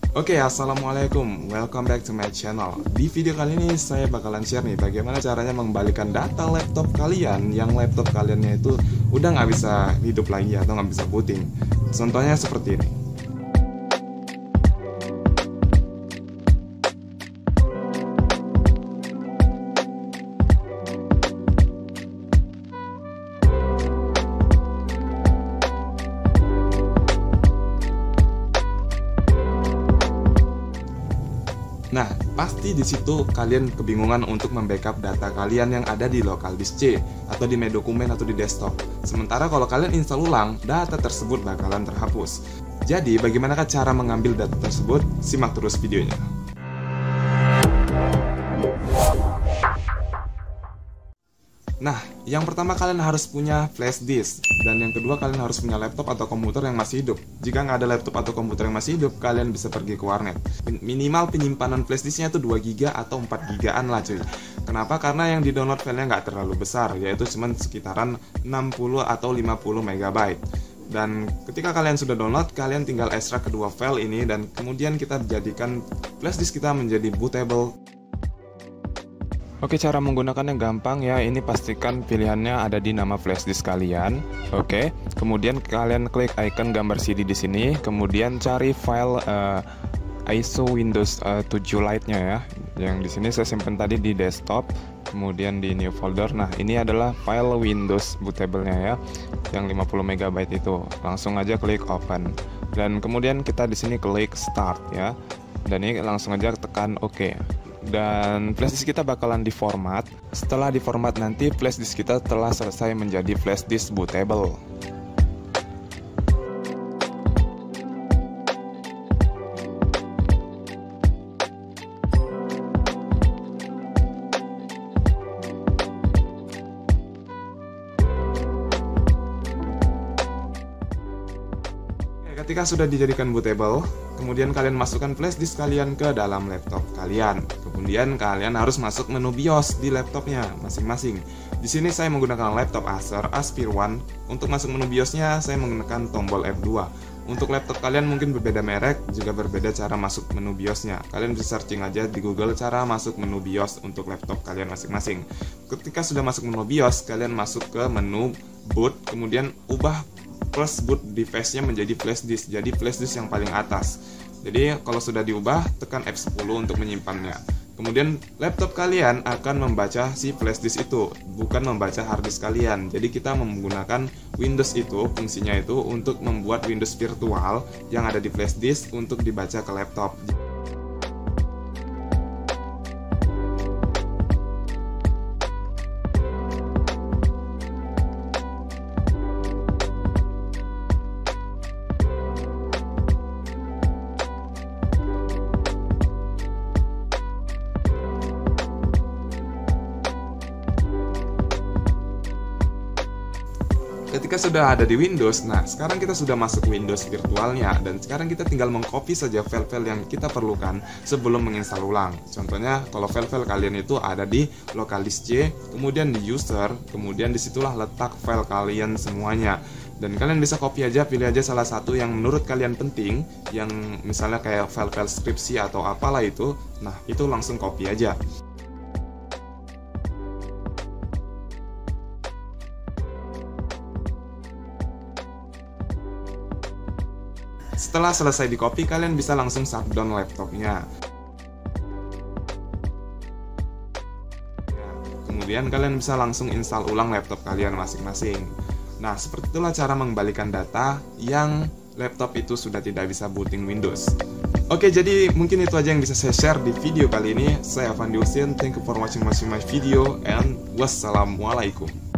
Oke, assalamualaikum, welcome back to my channel. Di video kali ini saya bakalan share nih bagaimana caranya mengembalikan data laptop kalian yang laptop kaliannya itu udah nggak bisa hidup lagi atau nggak bisa booting. Contohnya seperti ini. Nah, pasti di situ kalian kebingungan untuk membackup data kalian yang ada di local disk C atau di My Dokumen atau di desktop. Sementara kalau kalian install ulang, data tersebut bakalan terhapus. Jadi, bagaimanakah cara mengambil data tersebut? Simak terus videonya. Nah, yang pertama kalian harus punya flash disk. Dan yang kedua kalian harus punya laptop atau komputer yang masih hidup. Jika nggak ada laptop atau komputer yang masih hidup, kalian bisa pergi ke warnet. Minimal penyimpanan flash disknya itu 2 GB atau 4 GB-an lah cuy. Kenapa? Karena yang di-download filenya nggak terlalu besar, yaitu cuma sekitaran 60 atau 50 MB. Dan ketika kalian sudah download, kalian tinggal ekstrak kedua file ini dan kemudian kita jadikan flash disk kita menjadi bootable. Oke, cara menggunakannya gampang ya. Ini pastikan pilihannya ada di nama flashdisk kalian. Oke, kemudian kalian klik icon gambar CD di sini, kemudian cari file ISO Windows 7 Lite-nya ya. Yang di sini saya simpan tadi di desktop, kemudian di new folder. Nah, ini adalah file Windows bootable-nya ya, yang 50 MB itu. Langsung aja klik open. Dan kemudian kita di sini klik start ya. Dan ini langsung aja tekan OK. Dan flashdisk kita bakalan diformat. Setelah diformat nanti flashdisk kita telah selesai menjadi flashdisk bootable. Ketika sudah dijadikan bootable, kemudian kalian masukkan flashdisk kalian ke dalam laptop kalian. Kemudian kalian harus masuk menu BIOS di laptopnya masing-masing. Di sini saya menggunakan laptop Acer Aspire One. Untuk masuk menu BIOSnya saya menggunakan tombol F2. Untuk laptop kalian mungkin berbeda merek, juga berbeda cara masuk menu BIOSnya. Kalian bisa searching aja di Google cara masuk menu BIOS untuk laptop kalian masing-masing. Ketika sudah masuk menu BIOS, kalian masuk ke menu boot, kemudian ubah first boot device-nya menjadi flash disk. Jadi flash disk yang paling atas. Jadi kalau sudah diubah, tekan F10 untuk menyimpannya. Kemudian laptop kalian akan membaca si flash disk itu, bukan membaca hard disk kalian. Jadi kita menggunakan Windows itu, fungsinya itu untuk membuat Windows virtual yang ada di flash disk untuk dibaca ke laptop. Ketika sudah ada di Windows, nah sekarang kita sudah masuk Windows virtualnya dan sekarang kita tinggal mengcopy saja file-file yang kita perlukan sebelum menginstal ulang. Contohnya kalau file-file kalian itu ada di local disk C, kemudian di user, kemudian disitulah letak file kalian semuanya. Dan kalian bisa copy aja, pilih aja salah satu yang menurut kalian penting, yang misalnya kayak file-file skripsi atau apalah itu, nah itu langsung copy aja. Setelah selesai di copy, kalian bisa langsung shutdown laptopnya. Kemudian kalian bisa langsung install ulang laptop kalian masing-masing. Nah, seperti itulah cara mengembalikan data yang laptop itu sudah tidak bisa booting Windows. Oke, jadi mungkin itu aja yang bisa saya share di video kali ini. Saya Avandi Husin, thank you for watching my video, and wassalamualaikum.